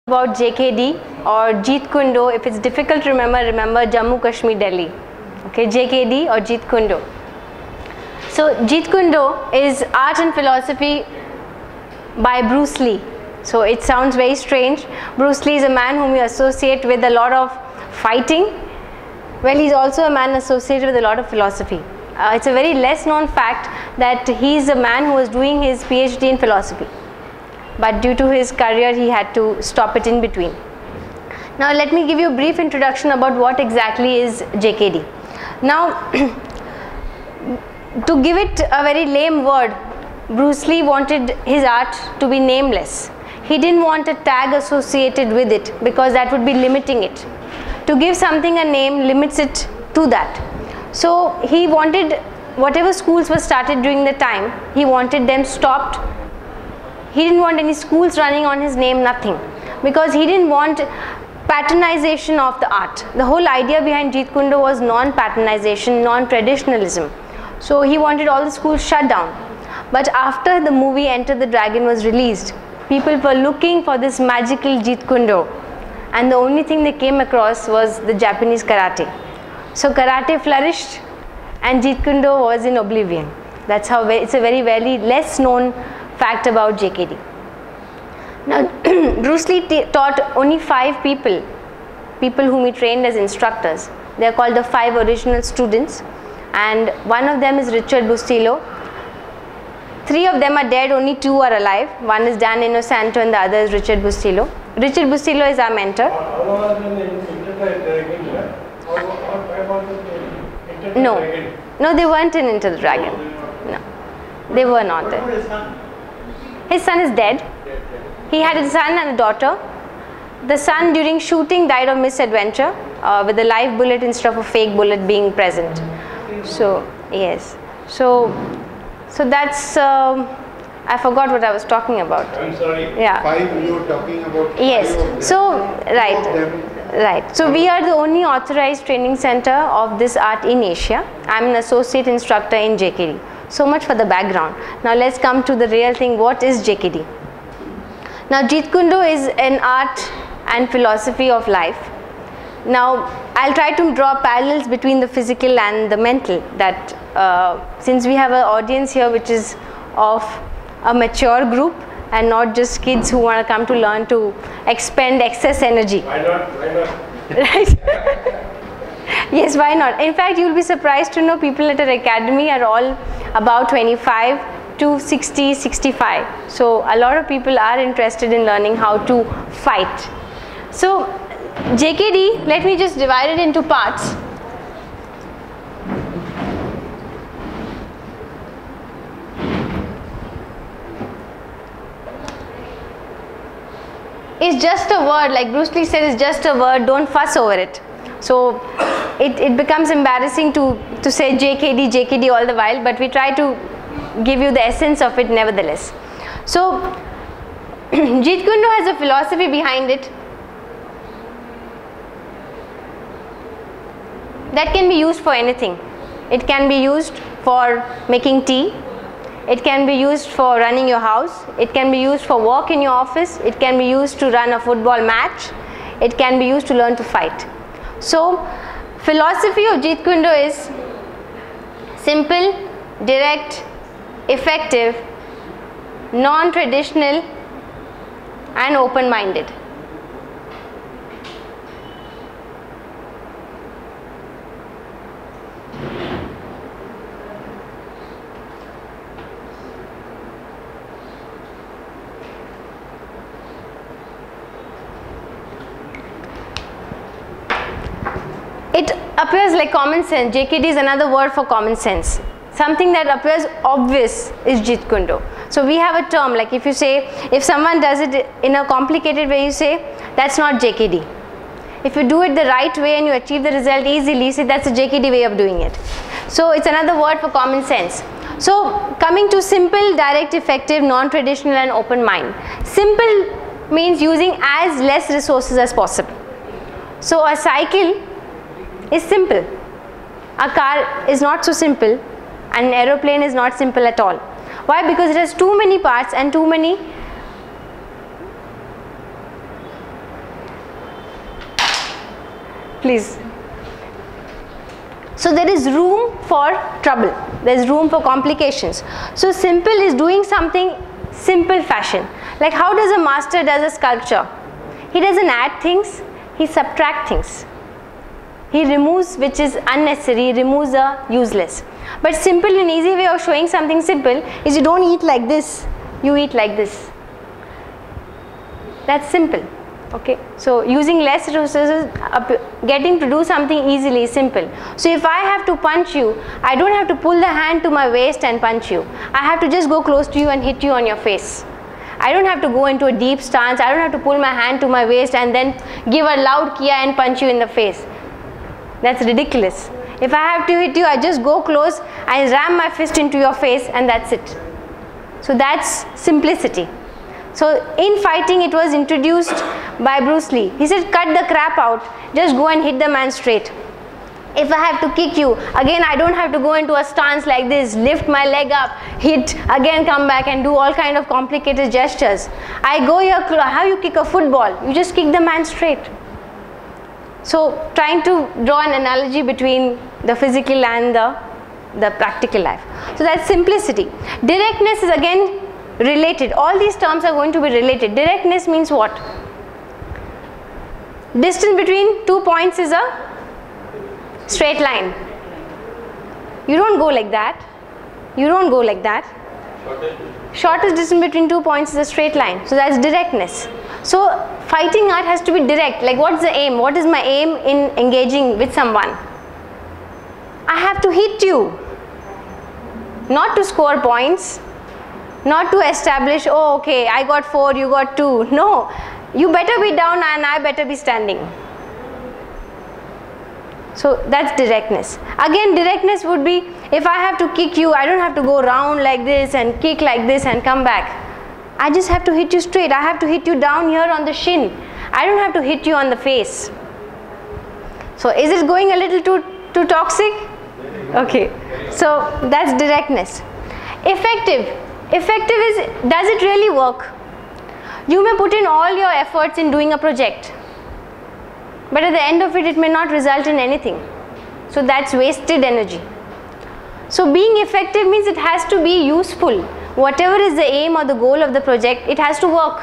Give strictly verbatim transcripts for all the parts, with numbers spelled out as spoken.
About J K D or Jeet Kune, if it's difficult to remember, remember Jammu Kashmir, Delhi. Okay, J K D or Jeet Kune. So Jeet Kune is art and philosophy by Bruce Lee. So it sounds very strange. Bruce Lee is a man whom you associate with a lot of fighting. Well, he's also a man associated with a lot of philosophy. Uh, it's a very less known fact that he's a man who was doing his PhD in philosophy. But due to his career, he had to stop it in between. Now let me give you a brief introduction about what exactly is J K D. Now, to give it a very lame word, Bruce Lee wanted his art to be nameless. He didn't want a tag associated with it because that would be limiting it. To give something a name limits it to that. So he wanted whatever schools were started during the time, he wanted them stopped. He didn't want any schools running on his name, nothing, because he didn't want patronization of the art. The whole idea behind Jeet Kune was non-patronization, non-traditionalism. So he wanted all the schools shut down. But after the movie Enter the Dragon was released, people were looking for this magical Jeet Kune, and the only thing they came across was the Japanese karate. So karate flourished and Jeet Kune was in oblivion. That's how it's a very, very less known fact about J K D. Now, Bruce Lee taught only five people, people whom he trained as instructors. They are called the five original students, and one of them is Richard Bustillo. Three of them are dead, only two are alive. One is Dan Inosanto and the other is Richard Bustillo. Richard Bustillo is our mentor. No, no, they weren't in Into the Dragon. No, they were not there. His son is dead. He had a son and a daughter. The son during shooting died of misadventure uh, with a live bullet instead of a fake bullet being present. So yes, so so that's um, I forgot what I was talking about. I'm sorry. Yeah. Five you were talking about. Yes. So right, right. So we are the only authorized training center of this art in Asia. I'm an associate instructor in J K D. So much for the background. Now let's come to the real thing. What is J K D? Now Jeet Kune is an art and philosophy of life. Now I'll try to draw parallels between the physical and the mental, that uh, since we have an audience here which is of a mature group and not just kids who want to come to learn to expend excess energy. Why not? Why not? Right? Yes, why not? In fact, you'll be surprised to know people at our academy are all about twenty-five to sixty, sixty-five. So a lot of people are interested in learning how to fight. So J K D, let me just divide it into parts. It's just a word, like Bruce Lee said, it's just a word, don't fuss over it. So it, it becomes embarrassing to, to say J K D, J K D all the while, but we try to give you the essence of it nevertheless. So Jeet Kune has a philosophy behind it that can be used for anything. It can be used for making tea. It can be used for running your house. It can be used for work in your office. It can be used to run a football match. It can be used to learn to fight. So philosophy of Jeet Kune is simple, direct, effective, non-traditional and open-minded. It appears like common sense. J K D is another word for common sense. Something that appears obvious is Jeet Kune. So we have a term, like if you say, if someone does it in a complicated way, you say, that's not J K D. If you do it the right way and you achieve the result easily, you say that's a J K D way of doing it. So it's another word for common sense. So coming to simple, direct, effective, non-traditional and open mind. Simple means using as less resources as possible. So a cycle is simple. A car is not so simple, and an aeroplane is not simple at all. Why? Because it has too many parts and too many please. So there is room for trouble, there is room for complications. So simple is doing something simple fashion. Like how does a master does a sculpture? He doesn't add things, he subtract things. He removes which is unnecessary, removes the useless. But simple and easy way of showing something simple is you don't eat like this, you eat like this. That's simple. Okay, so using less resources, getting to do something easily is simple. So if I have to punch you, I don't have to pull the hand to my waist and punch you. I have to just go close to you and hit you on your face. I don't have to go into a deep stance. I don't have to pull my hand to my waist and then give a loud kia and punch you in the face. That's ridiculous. If I have to hit you, I just go close, I ram my fist into your face, and that's it. So that's simplicity. So in fighting, it was introduced by Bruce Lee. He said, cut the crap out, just go and hit the man straight. If I have to kick you, again I don't have to go into a stance like this, lift my leg up, hit, again come back and do all kind of complicated gestures. I go here, how you kick a football? You just kick the man straight. So trying to draw an analogy between the physical and the, the practical life. So that's simplicity. Directness is again related. All these terms are going to be related. Directness means what? Distance between two points is a straight line. You don't go like that. You don't go like that. Shortest distance between two points is a straight line. So that's directness. So fighting art has to be direct. Like what's the aim? What is my aim in engaging with someone? I have to hit you. Not to score points. Not to establish, oh okay, I got four, you got two. No. You better be down and I better be standing. So that's directness. Again, directness would be, if I have to kick you, I don't have to go round like this and kick like this and come back. I just have to hit you straight. I have to hit you down here on the shin. I don't have to hit you on the face. So is it going a little too, too toxic? Okay. So that's directness. Effective. Effective is, does it really work? You may put in all your efforts in doing a project, but at the end of it, it may not result in anything. So that's wasted energy. So being effective means it has to be useful. Whatever is the aim or the goal of the project, it has to work.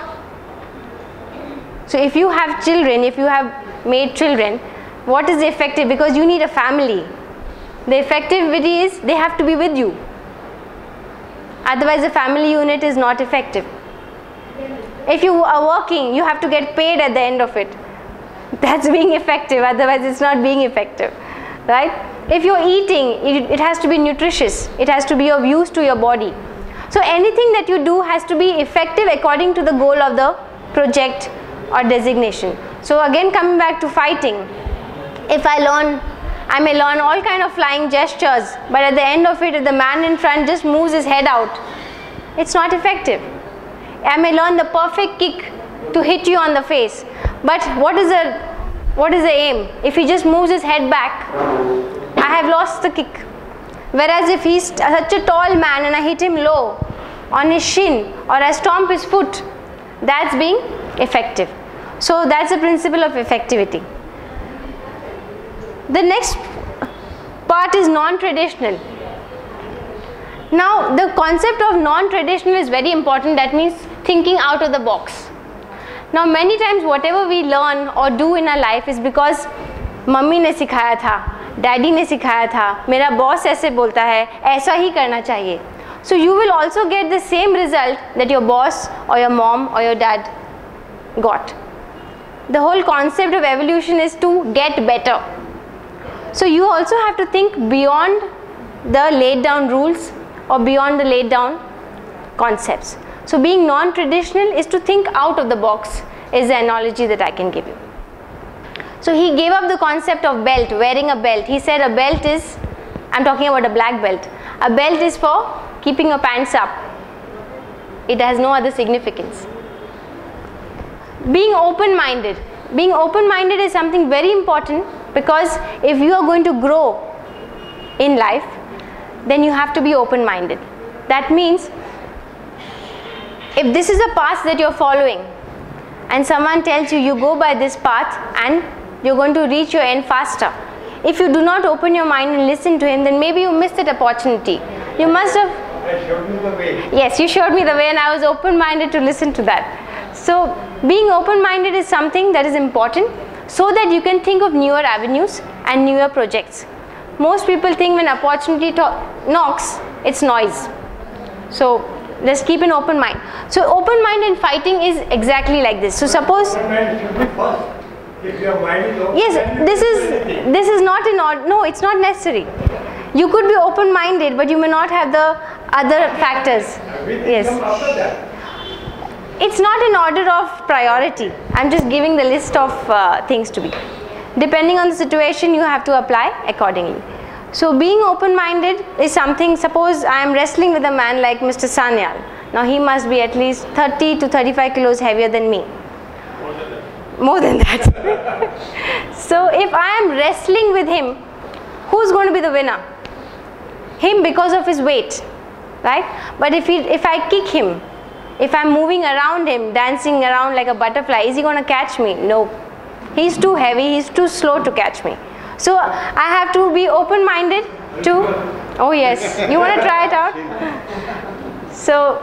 So if you have children, if you have made children, what is the effective? Because you need a family. The effectivity is they have to be with you. Otherwise the family unit is not effective. If you are working, you have to get paid at the end of it. That's being effective, otherwise it's not being effective, right? If you're eating, it, it has to be nutritious. It has to be of use to your body. So anything that you do has to be effective according to the goal of the project or designation. So again, coming back to fighting, if I learn, I may learn all kind of flying gestures, but at the end of it, if the man in front just moves his head out, it's not effective. I may learn the perfect kick to hit you on the face, but what is the, what is the aim? If he just moves his head back, I have lost the kick. Whereas if he's such a tall man and I hit him low on his shin or I stomp his foot, that's being effective. So that's the principle of effectivity. The next part is non-traditional. Now the concept of non-traditional is very important. That means thinking out of the box. Now many times whatever we learn or do in our life is because mummy ने सिखाया था, daddy ने सिखाया था, मेरा boss ऐसे बोलता है, ऐसा ही करना चाहिए. So you will also get the same result that your boss or your mom or your dad got. The whole concept of evolution is to get better. So you also have to think beyond the laid down rules or beyond the laid down concepts. So being non-traditional is to think out of the box, is the analogy that I can give you. So he gave up the concept of belt, wearing a belt. He said a belt is, I'm talking about a black belt, a belt is for keeping your pants up. It has no other significance. Being open-minded. Being open-minded is something very important, because if you are going to grow in life, then you have to be open-minded. That means if this is a path that you're following and someone tells you you go by this path and you're going to reach your end faster. If you do not open your mind and listen to him, then maybe you missed that opportunity. You must have. I showed you the way. Yes, you showed me the way, and I was open-minded to listen to that. So being open-minded is something that is important, so that you can think of newer avenues and newer projects. Most people think when opportunity knocks, it's noise. So let's keep an open mind. So open mind in fighting is exactly like this. So suppose. Open mind should be first. If your mind is open, Yes, this is this is not in order. No, it's not necessary. You could be open-minded, but you may not have the other factors. Yes. It's not in order of priority. I'm just giving the list of uh, things to be. Depending on the situation, you have to apply accordingly. So being open-minded is something, suppose I am wrestling with a man like Mister Sanyal. Now he must be at least thirty to thirty-five kilos heavier than me. More than that. So if I am wrestling with him, who's going to be the winner? Him, because of his weight, right? But if he, if I kick him, if I'm moving around him, dancing around like a butterfly, is he going to catch me? No. He's too heavy, he's too slow to catch me. So I have to be open-minded to, oh yes, you want to try it out? So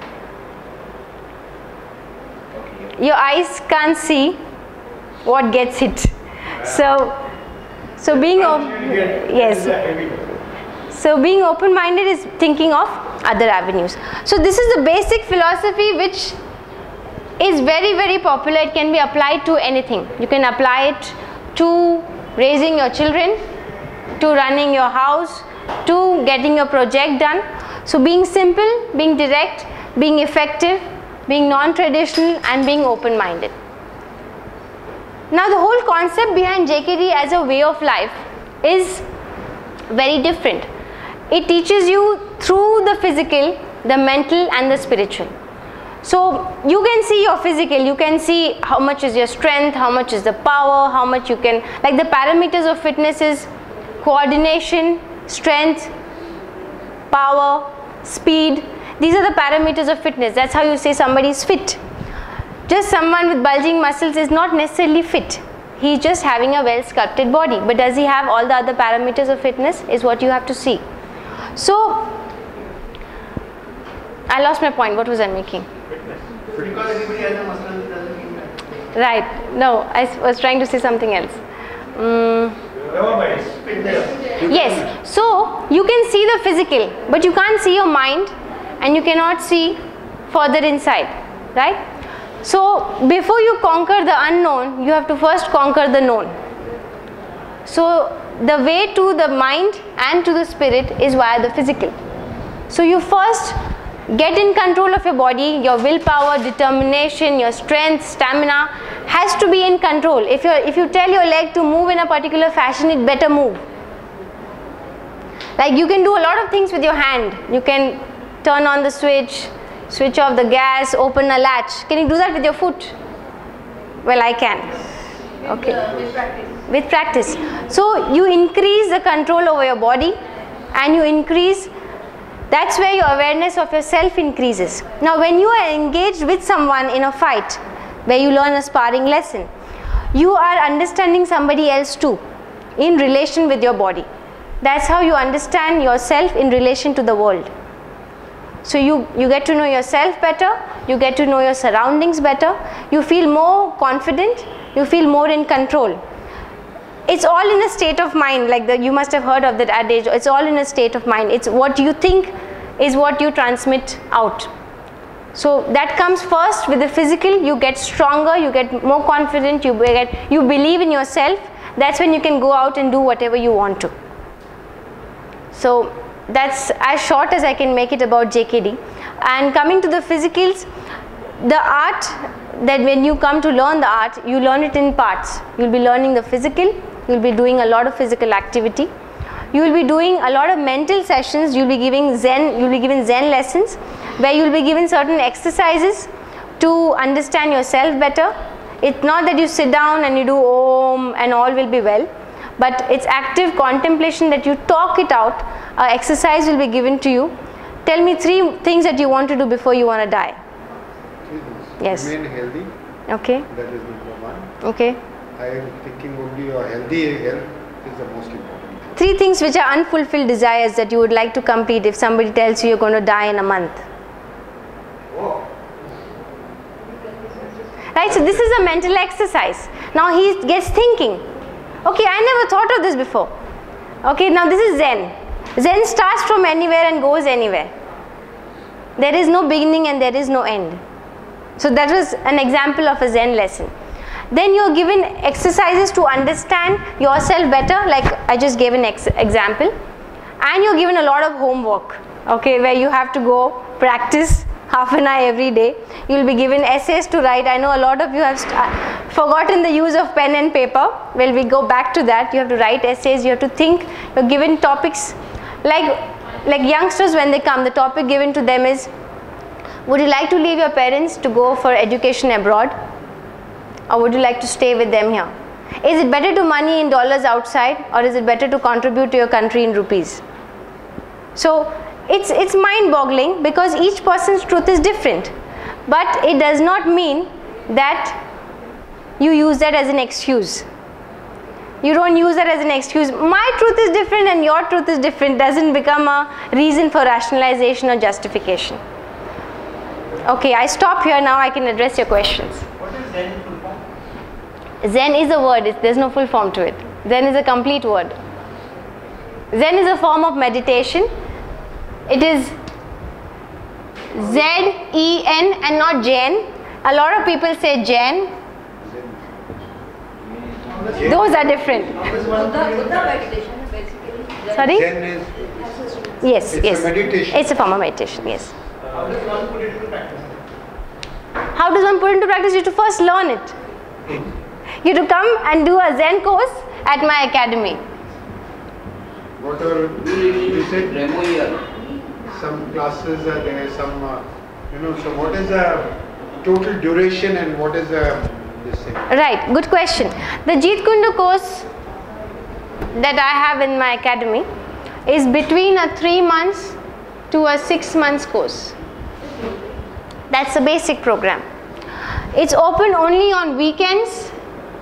your eyes can't see what gets hit. So, so being open, yes. So being open-minded is thinking of other avenues. So this is the basic philosophy which is very very popular. It can be applied to anything. You can apply it to raising your children, to running your house, to getting your project done. So being simple, being direct, being effective, being non-traditional, and being open-minded. Now the whole concept behind J K D as a way of life is very different. It teaches you through the physical, the mental, and the spiritual. So you can see your physical, you can see how much is your strength, how much is the power, how much you can, like the parameters of fitness is coordination, strength, power, speed. These are the parameters of fitness. That's how you say somebody is fit. Just someone with bulging muscles is not necessarily fit. He's just having a well sculpted body. But does he have all the other parameters of fitness is what you have to see. So I lost my point. What was I making? Because everybody has a muscle doesn't mean that. Right. No, I was trying to say something else. Mm. Yes. So you can see the physical, but you can't see your mind, and you cannot see further inside. Right? So before you conquer the unknown, you have to first conquer the known. So the way to the mind and to the spirit is via the physical. So you first get in control of your body. Your willpower, determination, your strength, stamina has to be in control. If you if you tell your leg to move in a particular fashion, it better move. Like you can do a lot of things with your hand. You can turn on the switch, switch off the gas, open a latch. Can you do that with your foot? Well, I can. Okay. With, uh, with practice. With practice. So you increase the control over your body, and you increase, that's where your awareness of yourself increases. Now when you are engaged with someone in a fight, where you learn a sparring lesson, you are understanding somebody else too, in relation with your body. That's how you understand yourself in relation to the world. So you, you get to know yourself better, you get to know your surroundings better, you feel more confident, you feel more in control. It's all in a state of mind, like the, you must have heard of that adage, it's all in a state of mind. It's what you think is what you transmit out. So that comes first with the physical. You get stronger, you get more confident, you get, you believe in yourself. That's when you can go out and do whatever you want to. So that's as short as I can make it about J K D. And coming to the physicals, the art, that when you come to learn the art, you learn it in parts. You'll be learning the physical, you'll be doing a lot of physical activity. You will be doing a lot of mental sessions. You'll be giving Zen, you'll be given Zen lessons, where you'll be given certain exercises to understand yourself better. It's not that you sit down and you do Om and all will be well, but it's active contemplation that you talk it out. Uh, exercise will be given to you. Tell me three things that you want to do before you want to die. Three things. Yes. Remain healthy. Okay. That is number one. Okay. I am thinking only a healthy health is the most important. Three things which are unfulfilled desires that you would like to complete if somebody tells you you're going to die in a month. Oh. Right, so this is a mental exercise. Now he gets thinking, okay, I never thought of this before. Okay, now this is Zen. Zen starts from anywhere and goes anywhere. There is no beginning and there is no end. So that was an example of a Zen lesson. Then you're given exercises to understand yourself better, like I just gave an ex example. And you're given a lot of homework, okay, where you have to go practice half an hour every day. You'll be given essays to write. I know a lot of you have forgotten the use of pen and paper. Well, we go back to that. You have to write essays, you have to think. You're given topics. Like, like youngsters, when they come, the topic given to them is, would you like to leave your parents to go for education abroad? Or would you like to stay with them here? Is it better to money in dollars outside, or is it better to contribute to your country in rupees? So it's, it's mind-boggling, because each person's truth is different. But it does not mean that you use that as an excuse. You don't use that as an excuse. My truth is different and your truth is different. Doesn't become a reason for rationalization or justification. Okay, I stop here now. I can address your questions. What is Zen in full form? Zen is a word. It's, there's no full form to it. Zen is a complete word. Zen is a form of meditation. It is Z E N and not Jen. A lot of people say Jen. Those are different. Buddha, Buddha meditation is basically. Sorry? Zen is, Yes, it's yes. a meditation. It's a form of meditation, yes. How does one put it into practice? How does one put it into practice? You have to first learn it. You have to come and do a Zen course at my academy. What are, you said demo year. Some classes are there, some, uh, you know, so what is the total duration and what is the, this thing? Right, good question. The Jeet Kune course that I have in my academy is between a three months to a six months course. That's the basic program. It's open only on weekends,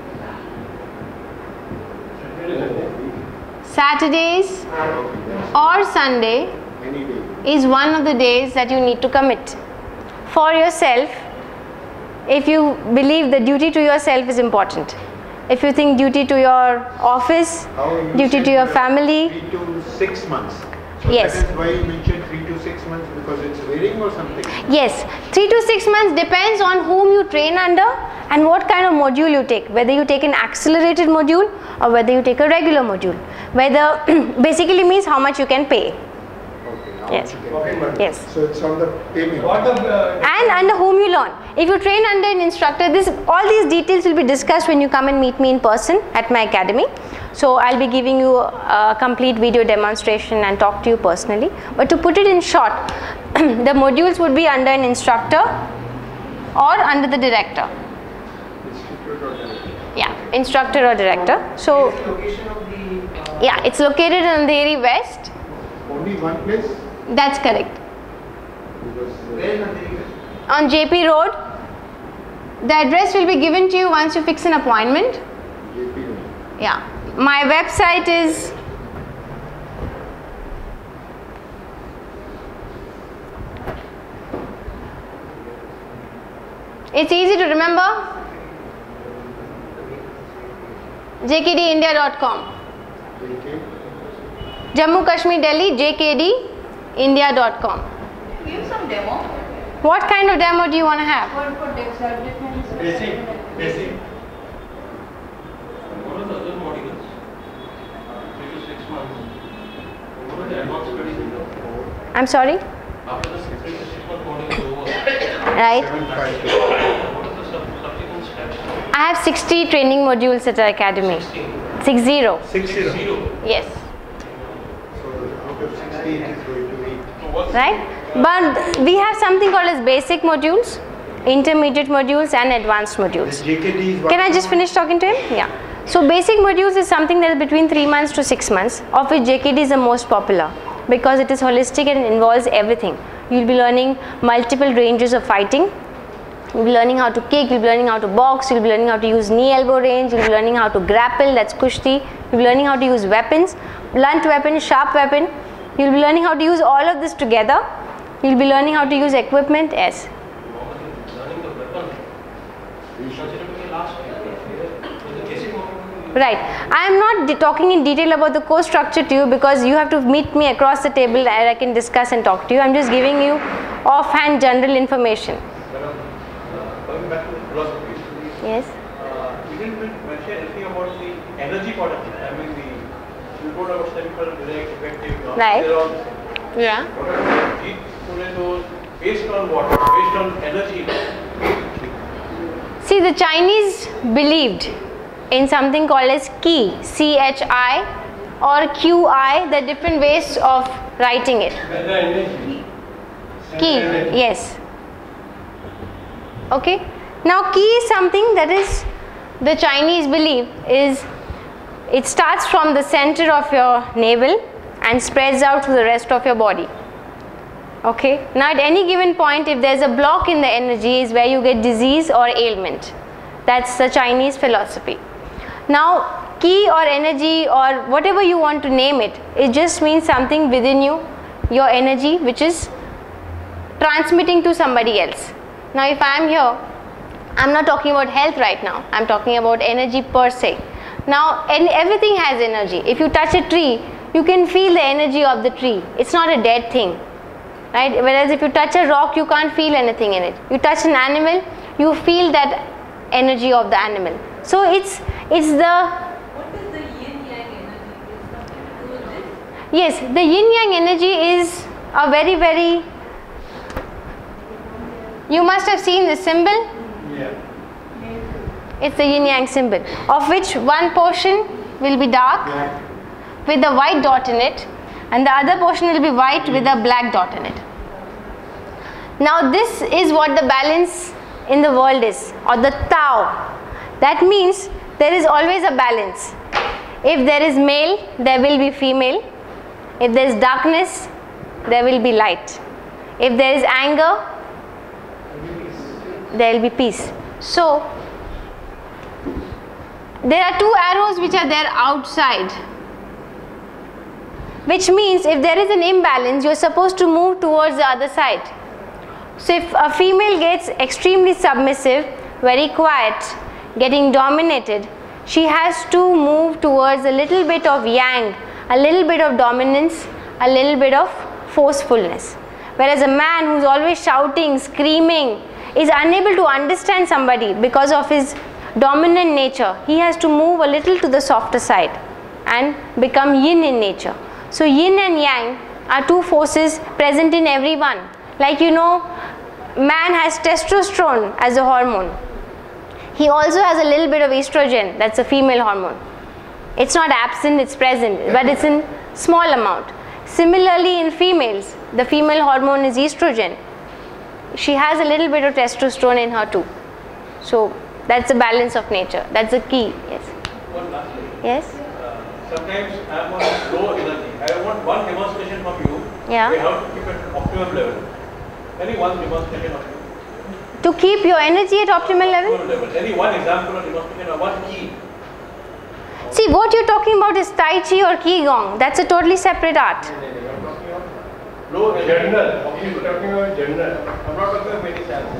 Saturdays or Sunday Any day. is one of the days that you need to commit for yourself. If you believe the duty to yourself is important, if you think duty to your office, How you duty said to your that family, Three to six months. So Yes. that is why you mentioned three to six months, because it's varying or something. yes, three to six months depends on whom you train under and what kind of module you take, whether you take an accelerated module or whether you take a regular module, whether basically means how much you can pay. Okay. Now Yes. you can- Yes. So it's on the payment. What the uh, And under whom you learn. If you train under an instructor, this all these details will be discussed when you come and meet me in person at my academy. So I'll be giving you a complete video demonstration and talk to you personally. But to put it in short, the modules would be under an instructor or under the director. Institute or director. Yeah, instructor or director. So location of the uh, yeah, it's located in Andheri West. Only one place? That's correct. Because uh, where is Andheri? On J P Road. The address will be given to you once you fix an appointment. J P Road. Yeah. My website is it's easy to remember, J K D India dot com. J K. Jammu Kashmir Delhi J K D India dot com. Give some demo. What kind of demo do you want to have? For, for development. Basic, basic. What are the other modules? Three to six months. What are the advanced studies in the I'm sorry? after the six to six month module is over? Right. Seven five. What are the sub subsequent steps? I have sixty training modules at our academy. sixteen. Six zero. Six zero. Zero. Yes. So out of sixty, it is going to be. So what's Right? But we have something called as basic modules, intermediate modules and advanced modules. J K D is what? Can I just finish talking to him? Yeah. So basic modules is something that is between three months to six months, of which J K D is the most popular because it is holistic and involves everything. You'll be learning multiple ranges of fighting. You'll be learning how to kick, you'll be learning how to box, you'll be learning how to use knee elbow range, you'll be learning how to grapple, that's kushti. You'll be learning how to use weapons, blunt weapon, sharp weapon. You'll be learning how to use all of this together. You'll be learning how to use equipment, yes. Learning the weapon. Considering last the basic moment. Right. I am not talking in detail about the course structure to you because you have to meet me across the table and I can discuss and talk to you. I am just giving you offhand general information. Madam, uh, going back to philosophy. Yes. Uh, you didn't mention anything about the energy part of it. I mean, the you told about simple, direct, effective. No? Right. They're all the same. Yeah. What about Jeet, Kune, those based on what? Based on energy. See, the Chinese believed in something called as Qi, C H I or Q I, the different ways of writing it. Qi, yes. Okay. Now, Qi is something that is, the Chinese believe is, it starts from the center of your navel and spreads out to the rest of your body. Okay. Now, at any given point, if there is a block in the energy is where you get disease or ailment. That's the Chinese philosophy. Now, Qi or energy or whatever you want to name it, it just means something within you, your energy which is transmitting to somebody else. Now, if I am here, I am not talking about health right now, I am talking about energy per se. Now, and everything has energy. If you touch a tree, you can feel the energy of the tree. It's not a dead thing, right? Whereas if you touch a rock, you can't feel anything in it. You touch an animal, you feel that energy of the animal. So it's it's the What is the yin yang energy? Is something to do with this? yes, the yin yang energy is a very very. You must have seen the symbol. Yeah. It's the yin yang symbol, of which one portion will be dark with a white dot in it, and the other portion will be white with a black dot in it. Now, this is what the balance in the world is, or the Tao. That means there is always a balance. If there is male, there will be female. If there is darkness, there will be light. If there is anger, there will be peace. So, there are two arrows which are there outside, which means if there is an imbalance, you are supposed to move towards the other side. So, if a female gets extremely submissive, very quiet, getting dominated, she has to move towards a little bit of yang, a little bit of dominance, a little bit of forcefulness. Whereas a man who is always shouting, screaming, is unable to understand somebody because of his dominant nature. He has to move a little to the softer side and become yin in nature. So, yin and yang are two forces present in everyone. Like you know, man has testosterone as a hormone. He also has a little bit of estrogen, that's a female hormone. It's not absent, it's present, but it's in small amount. Similarly, in females, the female hormone is estrogen. She has a little bit of testosterone in her too. So, that's the balance of nature. That's the key. Yes. One last thing. Yes. Uh, sometimes I am on low energy. I want one demonstration from you. Yeah. We have to keep it at optimum level. Any one demonstration of you. To keep your energy at optimal level? Optimum level. Any one example or demonstration or one key. See, what you're talking about is Tai Chi or Qigong. That's a totally separate art. Low energy. General. He's talking about general. I'm not talking about many chances.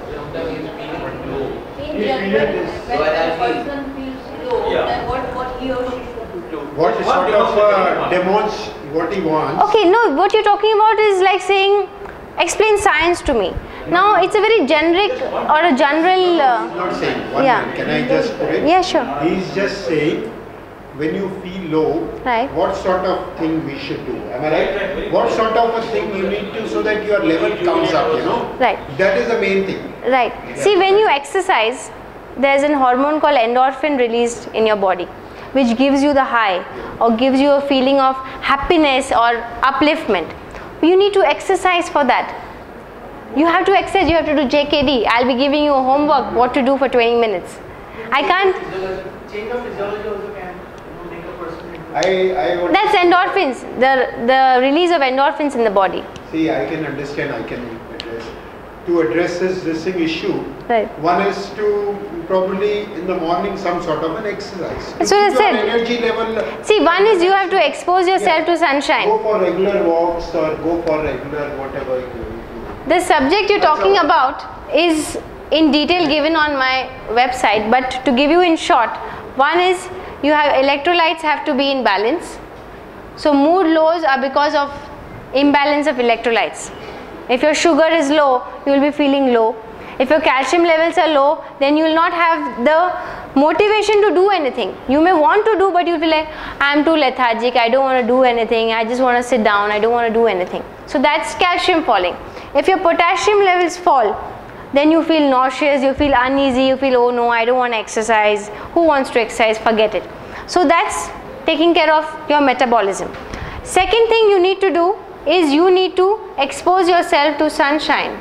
In He general, feels this. when So a that he- person feels low, Yeah. then what, what he or she should do? What One sort of uh, demonstration. demons, what he wants. Okay, no, what you're talking about is like saying, explain science to me. Now, it's a very generic or a general. He's Uh, not saying, one yeah. minute, can I just put it? yeah, sure. He's just saying, when you feel low, Right. what sort of thing we should do? Am I Right, right, right? very What good. sort of a thing you need to so that your level comes up, you know? Right. That is the main thing. Right. See, when you exercise, there's an hormone called endorphin released in your body, which gives you the high or gives you a feeling of happiness or upliftment. You need to exercise for that. You have to exercise, you have to do J K D. I'll be giving you a homework what to do for twenty minutes. I can't. The change of physiology also can, you know, make a person. I, I want That's endorphins, the, the release of endorphins in the body. see, I can understand, I can address. to address this, this thing issue, Right. one is to probably in the morning some sort of an exercise. To So I keep your said- energy level. See, one is you have to expose yourself Yeah. to sunshine. Go for regular walks or go for regular whatever you do. The subject you're talking about is in detail given on my website, but to give you in short, one is you have electrolytes have to be in balance. So mood lows are because of imbalance of electrolytes. If your sugar is low, you will be feeling low. If your calcium levels are low, then you will not have the motivation to do anything. You may want to do, but you'll be like, I'm too lethargic, I don't want to do anything, I just want to sit down, I don't want to do anything. So that's calcium falling. If your potassium levels fall, then you feel nauseous, you feel uneasy, you feel, oh no, I don't want to exercise. Who wants to exercise? Forget it. So that's taking care of your metabolism. Second thing you need to do is you need to expose yourself to sunshine.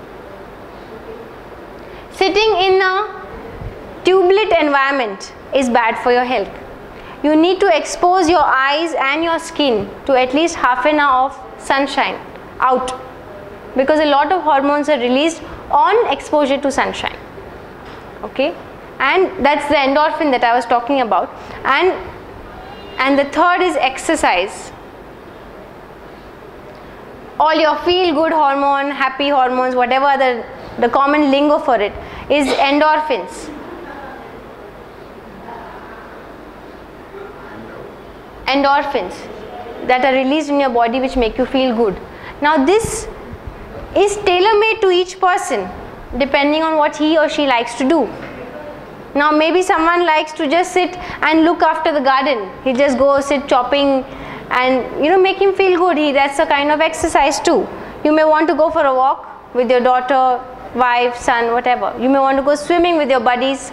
Sitting in a tubelit environment is bad for your health. You need to expose your eyes and your skin to at least half an hour of sunshine out, because a lot of hormones are released on exposure to sunshine. Okay, and that's the endorphin that I was talking about. And and the third is exercise. All your feel good hormone, happy hormones, whatever the the common lingo for it is endorphins. Endorphins that are released in your body which make you feel good. Now this is tailor-made to each person depending on what he or she likes to do. Now maybe someone likes to just sit and look after the garden. He just go sit chopping and you know make him feel good. He that's a kind of exercise too. You may want to go for a walk with your daughter, wife, son, whatever. You may want to go swimming with your buddies.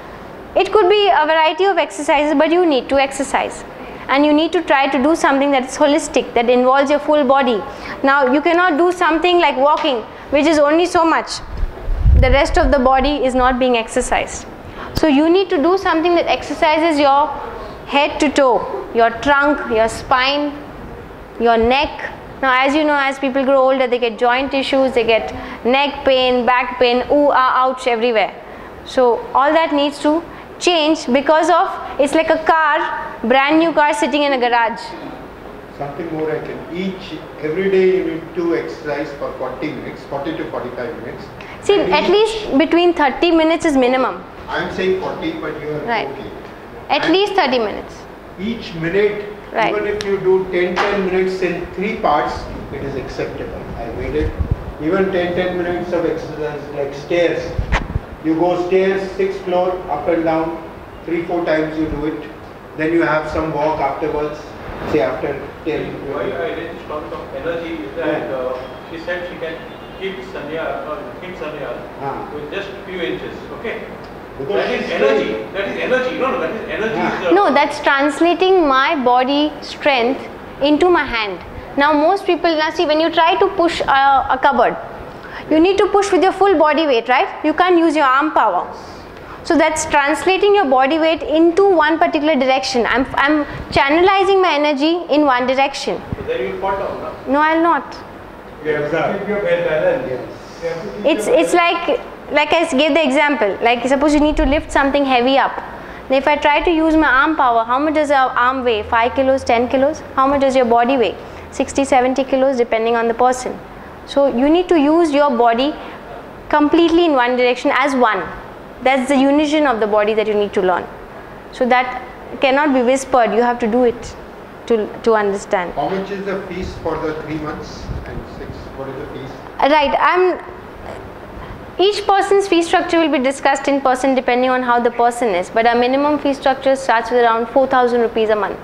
It could be a variety of exercises, but you need to exercise. And you need to try to do something that is holistic, that involves your full body. Now you cannot do something like walking, which is only so much. The rest of the body is not being exercised. So you need to do something that exercises your head to toe, your trunk, your spine, your neck. Now as you know, as people grow older, they get joint issues, they get neck pain, back pain, ooh, ah, ouch everywhere. So all that needs to change because of, it's like a car, brand new car sitting in a garage. Something more I can, each, every day you need to exercise for forty minutes, forty to forty-five minutes. See, And at each- least between thirty minutes is minimum. I am saying forty, but you are Right. okay. At And least thirty minutes. Each minute, Right. even if you do ten, ten minutes in three parts, it is acceptable. I made it. Even ten, ten minutes of exercise like stairs. You go stairs, sixth floor, up and down, three, four times you do it. Then you have some walk afterwards, say after ten. Why I raised this topic of energy is that uh, she said she can keep sanya or keep sanya Ah. with just few inches. Okay. Because That is she's energy. doing- That is energy. No, no, that is energy. Ah. is, uh, No, that's translating my body strength into my hand. Now most people, now see, when you try to push a, a cupboard, you need to push with your full body weight, right? You can't use your arm power. So that's translating your body weight into one particular direction. I'm, I'm channelizing my energy in one direction. So then you will fall down. No? No, I'll not. You have to keep your well balanced. You have to keep It's, your it's like, like I gave the example, like suppose you need to lift something heavy up. Then if I try to use my arm power, how much does our arm weigh? five kilos, ten kilos? How much does your body weigh? sixty, seventy kilos depending on the person. So you need to use your body completely in one direction as one. That's the unison of the body that you need to learn. So that cannot be whispered, you have to do it to, to understand. How much is the fees for the three months and six? What is the fees? Right, I'm, each person's fee structure will be discussed in person depending on how the person is, but our minimum fee structure starts with around four thousand rupees a month.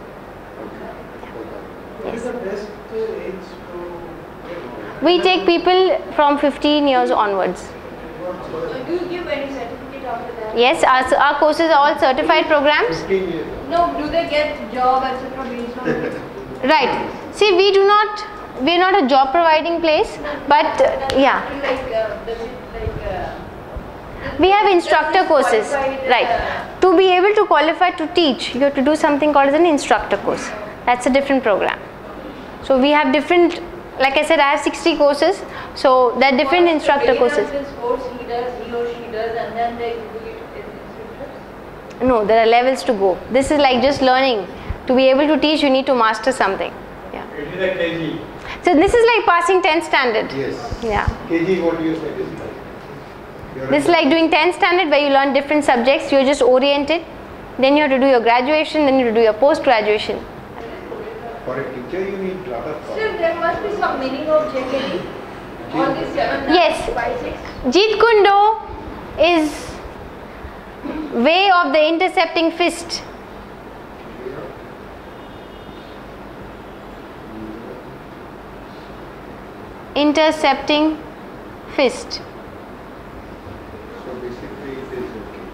What is the best uh, age to We take people from fifteen years onwards. So do you give any certificate after that? Yes, our, our courses are all certified programs. Fifteen years. No, do they get job et cetera based on it? Right. See, we do not, we are not a job providing place, but uh, yeah, Like, uh, does it like, uh, we have instructor does it courses. qualified, Right. uh, To be able to qualify to teach, you have to do something called as an instructor course. That's a different program. So we have different like I said, I have sixty courses, so there are different instructor courses. This course he does, he or she does, and then they do it as instructors? No, there are levels to go. This is like just learning. To be able to teach, you need to master something. Yeah. It is a K G. So this is like passing tenth standard. Yes. Yeah. K G, what do you say? This is like. You're This is a- like doing tenth standard where you learn different subjects. You're just oriented. Then you have to do your graduation. Then you have to do your post graduation. For a teacher, you need lot of. So there must be some meaning of J K D. All these seven, nine, Yes. five, six. Jeet Kune is way of the intercepting fist. Intercepting fist. So basically, it is okay.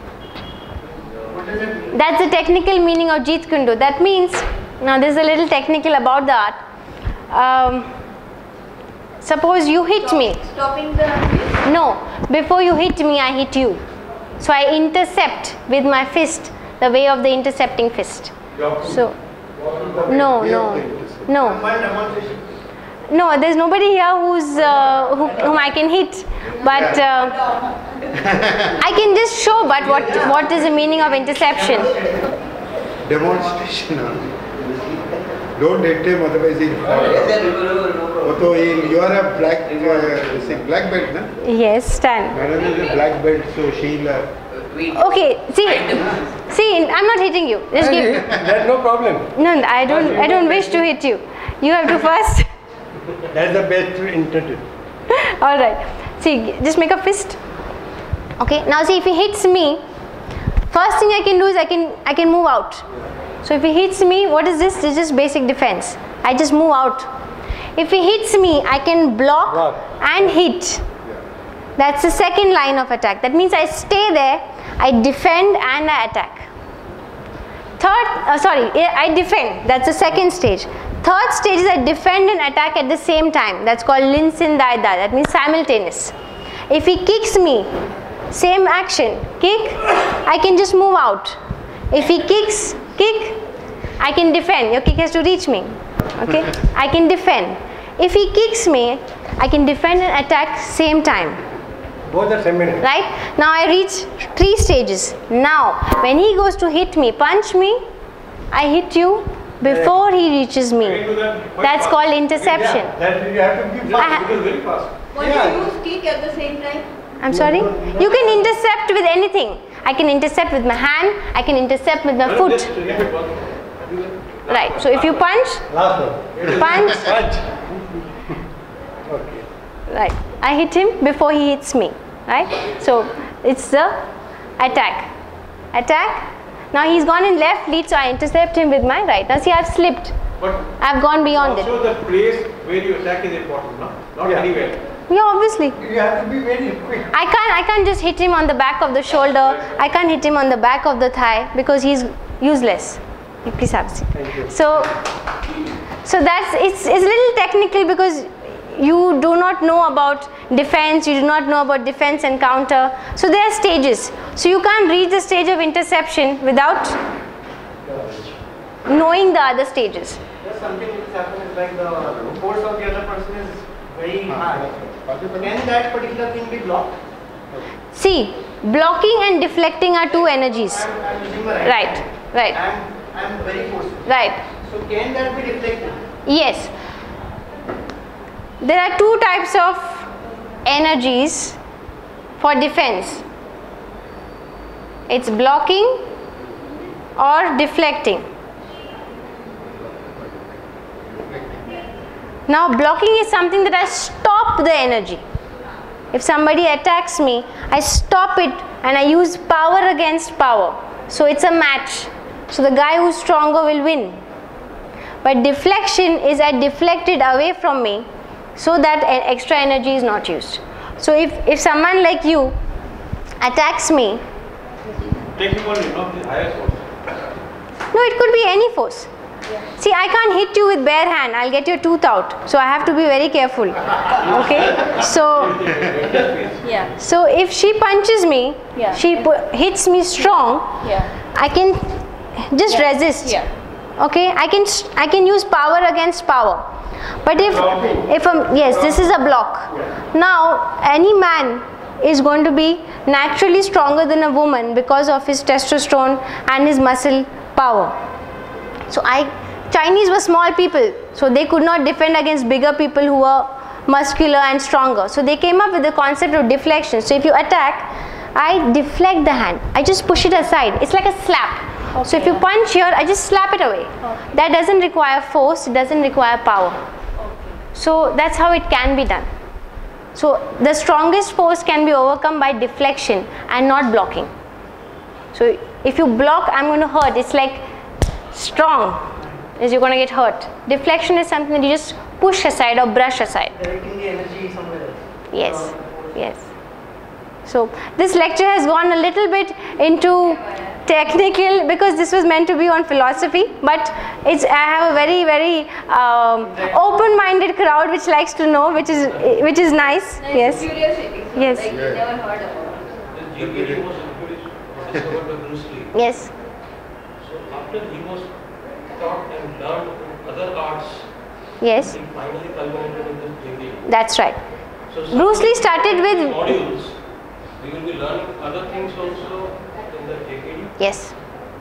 What does it mean? That's the technical meaning of Jeet Kune. That means, now this is a little technical about the art. Um, suppose you hit me. Stopping the No, before you hit me, I hit you. So I intercept with my fist, the way of the intercepting fist. So, no, Way of no, the intercept. no. One demonstration. No, there's nobody here who's uh, who, whom I can hit, but uh, I can just show. But what what is the meaning of interception? Demonstration only. Don't hit him, otherwise he'll fall. So he'll, you are a black, uh, say black belt, na? Yes, stand. Madam is a black belt, so she'll. Uh, Okay, see, see, I'm not hitting you. Just give. That's no problem. No, no, I don't. I don't wish to hit you. You have to first. That's the best intended. All right. See, just make a fist. Okay. Now see, if he hits me, first thing I can do is I can I can move out. So if he hits me, what is this? This is just basic defense. I just move out. If he hits me, I can block Block. and hit. That's the second line of attack. That means I stay there, I defend and I attack. Third, uh, sorry, I defend. That's the second stage. Third stage is I defend and attack at the same time. That's called Linsin Dai Da. That means simultaneous. If he kicks me, same action, kick, I can just move out. If he kicks, kick, I can defend. Your kick has to reach me. Okay? I can defend. If he kicks me, I can defend and attack same time. Both are similar. Right? Now I reach three stages. Now, when he goes to hit me, punch me, I hit you before he reaches me. Can you do that quite That's fast? called interception. Yeah, that you have to give Yeah, I ha- because very fast. What Yeah. do you use kick at the same time? I'm sorry? You can intercept with anything. I can intercept with my hand, I can intercept with my No, foot. just repeat one. Right. So if you punch, Last one. punch, Punch. Okay. right. I hit him before he hits me. Right? So it's the attack. Attack. Now he's gone in left lead, so I intercept him with my right. Now see, I've slipped. But I've gone beyond it. also the place where you attack is important, no? Not Yeah. anywhere. Yeah, obviously. You have to be very quick. I can't I can't just hit him on the back of the shoulder. I can't hit him on the back of the thigh because he's useless. You please have a seat. Thank you. So so that's it's it's a little technical because you do not know about defense, you do not know about defense and counter. So there are stages. So you can't reach the stage of interception without knowing the other stages. There's something which is happening is like the force of the other person is very high. Can that particular thing be blocked? See, blocking and deflecting are two energies. I'm, I'm using my Right, right, I'm, I'm very forceful. right. So can that be deflected? Yes. There are two types of energies for defense. It's blocking or deflecting. Now blocking is something that I stop the energy. If somebody attacks me, I stop it and I use power against power. So it's a match. So the guy who's stronger will win. But deflection is I deflect it away from me so that an extra energy is not used. So if, if someone like you attacks me, Take him only, not the higher force. no, it could be any force. See, I can't hit you with bare hand, I'll get your tooth out. So I have to be very careful. Okay? So, Yeah. so if she punches me, Yeah. she pu- hits me strong, Yeah. I can just Yeah. resist. Yeah. Okay, I can I can use power against power. But if, if a, yes, this is a block. Now, any man is going to be naturally stronger than a woman because of his testosterone and his muscle power. So I, Chinese were small people, so they could not defend against bigger people who were muscular and stronger. So they came up with the concept of deflection. So if you attack, I deflect the hand. I just push it aside. It's like a slap. Okay. So if you punch here, I just slap it away. Okay. That doesn't require force, it doesn't require power. Okay. So that's how it can be done. So the strongest force can be overcome by deflection and not blocking. So if you block, I'm going to hurt. It's like strong, is you're going to get hurt. Deflection is something that you just push aside or brush aside. Directing the energy somewhere else. Yes, yes. So this lecture has gone a little bit into technical because this was meant to be on philosophy, but it's, I have a very very um, open-minded crowd which likes to know, which is which is nice. No, yes. Curiosity. So Yes. Like you never heard about. The J K D was introduced or discovered by Bruce Lee. Yes. So after he was taught and learned other arts, Yes. he finally culminated in the J K D. That's right. So Bruce Lee started with modules. We will be learning other things also in the J K D. yes.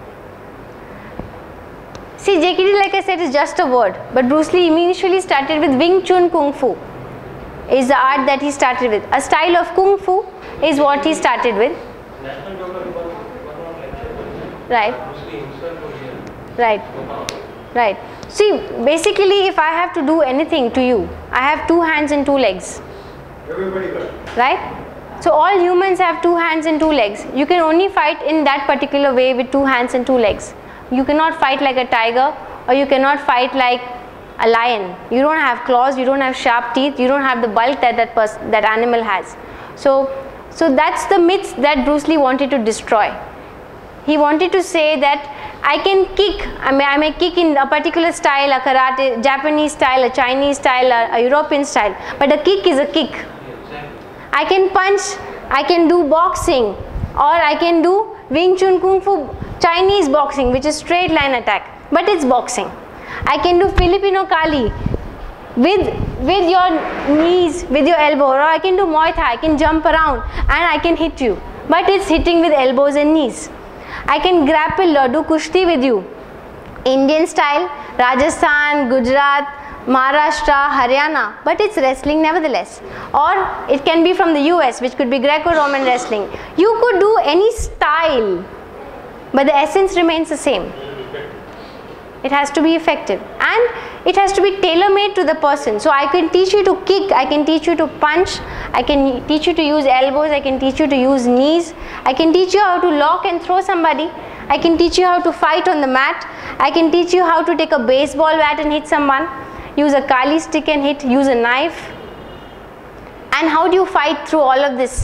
See, J K D, like I said, is just a word, but Bruce Lee initially started with Wing Chun Kung Fu. Is the art that he started with. A style of Kung Fu is what he started with. National Geographic one, one, one lecture. Right. Bruce Lee himself was here. Right. Right. See, basically, if I have to do anything to you, I have two hands and two legs. Everybody got. Right? So all humans have two hands and two legs. You can only fight in that particular way with two hands and two legs. You cannot fight like a tiger, or you cannot fight like a lion. You don't have claws, you don't have sharp teeth, you don't have the bulk that that, pers that animal has. So, so that's the myth that Bruce Lee wanted to destroy. He wanted to say that I can kick, I may, I may kick in a particular style, a karate, Japanese style, a Chinese style, a, a European style, but a kick is a kick. I can punch, I can do boxing, or I can do Wing Chun Kung Fu, Chinese boxing, which is straight line attack, but it's boxing. I can do Filipino Kali with, with your knees, with your elbow, or I can do Muay Thai, I can jump around and I can hit you, but it's hitting with elbows and knees. I can grapple or do Kushti with you, Indian style, Rajasthan, Gujarat, Maharashtra, Haryana, but it's wrestling nevertheless. Or it can be from the U S, which could be Greco-Roman wrestling. You could do any style, but the essence remains the same. It has to be effective and it has to be tailor-made to the person. So I can teach you to kick, I can teach you to punch, I can teach you to use elbows, I can teach you to use knees, I can teach you how to lock and throw somebody, I can teach you how to fight on the mat, I can teach you how to take a baseball bat and hit someone, use a Kali stick and hit, use a knife. And how do you fight through all of this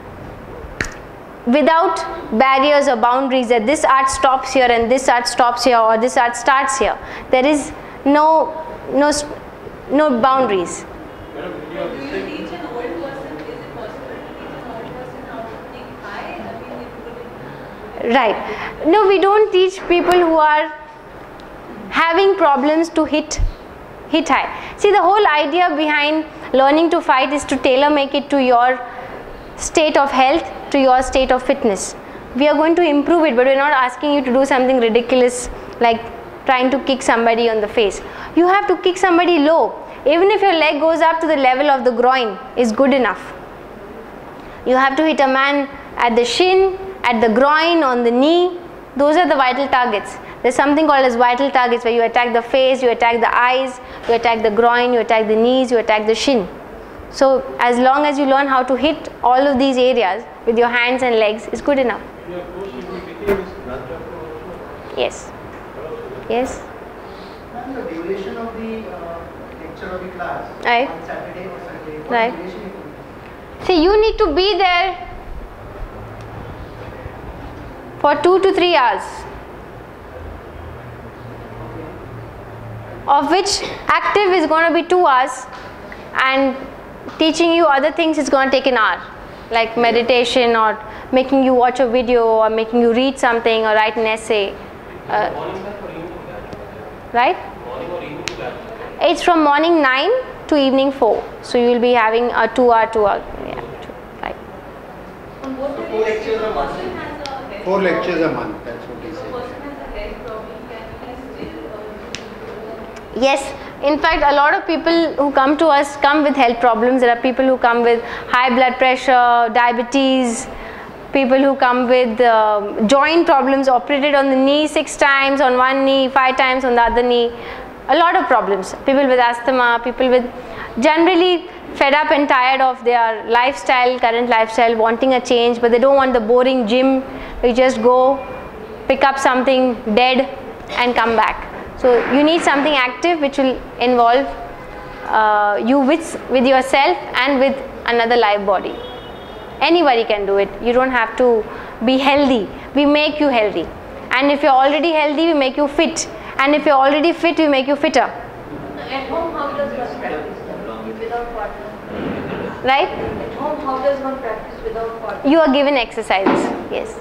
without barriers or boundaries that this art stops here and this art stops here or this art starts here? There is no no no boundaries. Do you teach an old person, is it possible to teach an old person how to think high? I mean, it would Right. No, we don't teach people who are having problems to hit hit high. See, the whole idea behind learning to fight is to tailor make it to your state of health, to your state of fitness. We are going to improve it, but we're not asking you to do something ridiculous like trying to kick somebody on the face. You have to kick somebody low. Even if your leg goes up to the level of the groin, is good enough. You have to hit a man at the shin, at the groin, on the knee. Those are the vital targets. There's something called as vital targets where you attack the face, you attack the eyes, you attack the groin, you attack the knees, you attack the shin. So as long as you learn how to hit all of these areas with your hands and legs, is good enough. Yes. Yes. And the duration of the uh, lecture of the class Right. on Saturday or Sunday, what Right. duration it will be? See, you need to be there for two to three hours, of which active is going to be two hours and teaching you other things is going to take an hour, like meditation or making you watch a video or making you read something or write an essay. Uh, Morning class or evening class? right? Morning or evening class? It's from morning nine to evening four. So you will be having a two hour, two hour, yeah, two, right. On what So do four you lectures say a a month. person has a health Four problem? lectures a month, that's what he If a said. person has a health problem, can he still uh, Yes, in fact, a lot of people who come to us come with health problems. There are people who come with high blood pressure, diabetes, people who come with uh, joint problems, operated on the knee six times, on one knee, five times on the other knee. A lot of problems. People with asthma, people with generally fed up and tired of their lifestyle, current lifestyle, wanting a change, but they don't want the boring gym. You just go, pick up something dead and come back. So you need something active which will involve uh, you with, with yourself and with another live body. Anybody can do it. You don't have to be healthy. We make you healthy. And if you're already healthy, we make you fit. And if you're already fit, we make you fitter. at home, how does one practice that without partner? Right? At home, how does one practice without partner? You are given exercises. Yes.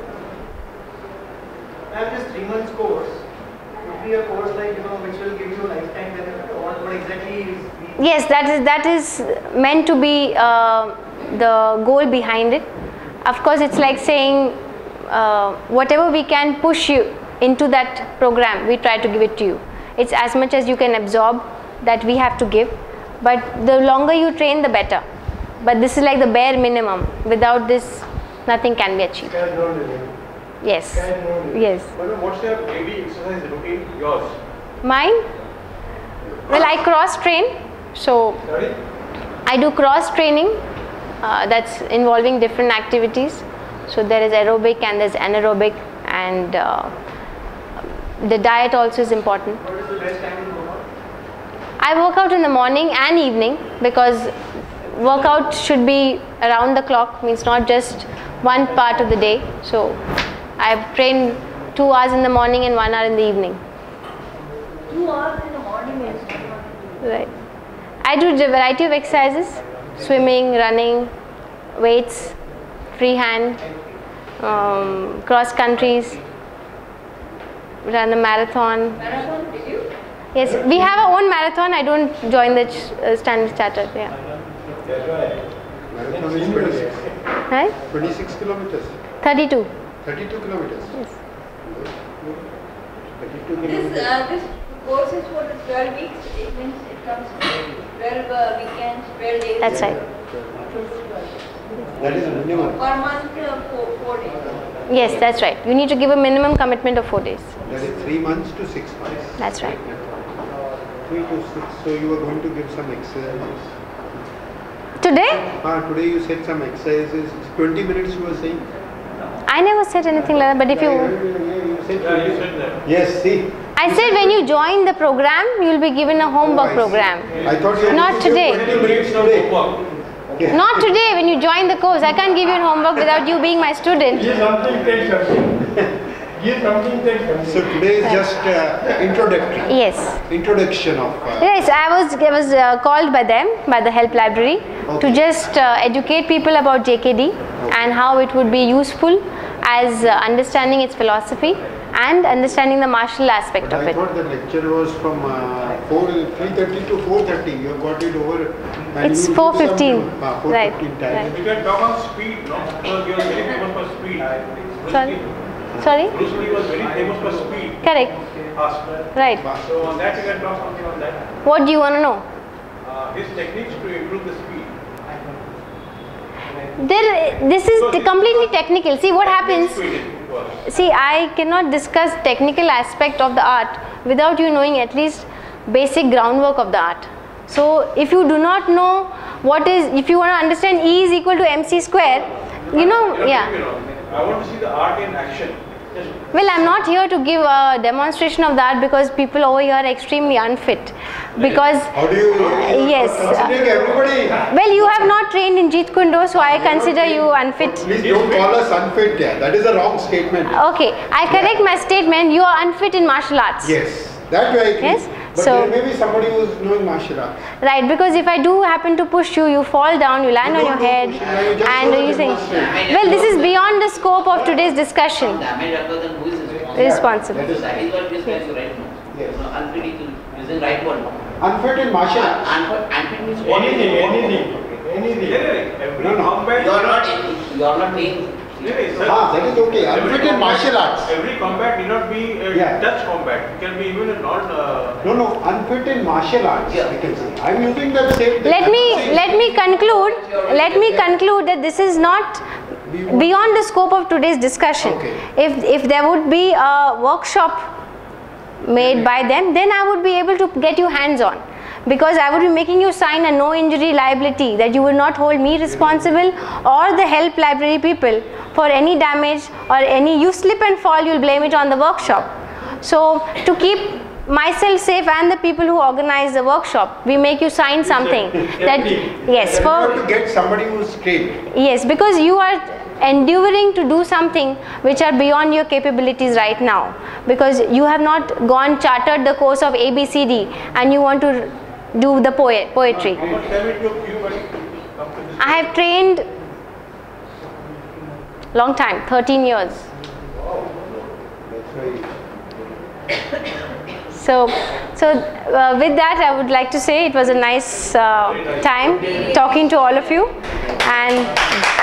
I have this three months course. Would be a course like, you know, which will give you lifetime benefit, or what, what exactly is the... Yes, that is that is meant to be uh, the goal behind it. Of course, it's like saying uh, whatever we can push you into that program, we try to give it to you. It's as much as you can absorb that we have to give, but the longer you train, the better. But this is like the bare minimum. Without this, nothing can be achieved. Can no living. Yes. Can no living. Yes. Madam, what's your daily exercise routine? Yours? Mine? Well, I cross train. So Sorry? I do cross training uh, that's involving different activities. So there is aerobic and there's anaerobic, and uh, the diet also is important. What is the best time to go out? I work out in the morning and evening because workout should be around the clock, means not just one part of the day. So I've trained two hours in the morning and one hour in the evening. Two hours in the morning is not one. Right. I do a variety of exercises: swimming, running, weights, freehand, um, cross countries, run a marathon. Marathon, did you? Yes, we have our own marathon. I don't join the ch- uh, standard chartered. Yeah. That's right. Marathon is twenty-six. Right? twenty-six kilometers. thirty-two. thirty-two kilometers. Yes. thirty-two This, kilometers. uh, this course is for the twelve weeks. It means it comes twelve uh, weekends, twelve days. That's right. That is minimum. Per month, uh, four, four days. Yes, that's right. You need to give a minimum commitment of four days. That is three months to six months. That's right. Three to six. So you are going to give some exercises. Today, Ah, today you said some exercises. twenty minutes you were saying. I never said anything like that. But if Yeah, you, yeah, yeah, you said Yeah, you twenty. said that. Yes, see. I said when you join the program, you will be given a Oh, I homework see. program. I thought you were Not going to give today. twenty minutes Now today. homework. Yeah. Not today. When you join the course, I can't give you homework without you being my student. Give something, take something. Give something, take something. So today is just uh, introductory. Yes. Introduction of. Uh, Yes, I was I was uh, called by them, by the help library, Okay. to just uh, educate people about J K D and how it would be useful as uh, understanding its philosophy and understanding the martial aspect But of I it. thought the lecture was from uh, four, three thirty to four thirty. You have got it over. and It's you four give some, fifteen. Uh, four Right, fifteen time. right. You can talk on speed, no? Because you are very famous for speed. Bruce Sorry? Lee- Sorry? Bruce Lee was very famous for speed. Correct. Fast. Right. So on that you can talk something on that. What do you want to know? Uh, his techniques to improve the speed. There, this is Because it completely was- technical. See what happens. Speed it was. See, I cannot discuss technical aspect of the art without you knowing at least basic groundwork of the art. So if you do not know what is, if you want to understand E is equal to mc square, you know, You yeah. don't get me wrong. I want to see the art in action. Just Well, I'm not here to give a demonstration of that because people over here are extremely unfit. Because, How do you? Yes. Considering everybody. well, you have not trained in Jeet Kundo, so I consider you unfit. Please don't call us unfit. Yeah, that is a wrong statement. Okay, I correct my statement. You are unfit in martial arts. Yes, that way I agree. Yes, But so- there may be somebody who is knowing martial arts. Right, because if I do happen to push you, you fall down, you land You on don't your do head, pushing, you just and show you the think, demonstration. well, this is beyond the scope of today's discussion. Damage occurs, then who is responsible? responsible. that is- That is what we are trying to write now. Yes. No, unfit is the right word. Unfit in martial arts. Unfit, unfit means what is Anything, it? anything, anything. Every No, no. combat. You are not, you are not being. Yeah, yeah, sir. Ah, that is okay. Every Unfit in combat- martial arts. Every combat need not be a Yeah. touch combat. It can be even a non. Uh, No, no, unfit in martial arts, Yeah. I can say. I'm using the same thing. Let I'm me saying- let me conclude. Let me conclude that this is not We want- beyond the scope of today's discussion. Okay. If if there would be a workshop made by them, then I would be able to get you hands on, because I would be making you sign a no injury liability that you will not hold me responsible or the help library people for any damage or any, you slip and fall, you'll blame it on the workshop. So to keep myself safe and the people who organize the workshop, we make you sign something that yes, You have for to get somebody who's trained. yes, because you are endeavoring to do something which are beyond your capabilities right now, because you have not gone chartered the course of A B C D and you want to do the poet poetry. how much time it took you to come to this? I have trained long time, thirteen years. That's right. So, so uh, with that, I would like to say it was a nice uh, time talking to all of you, and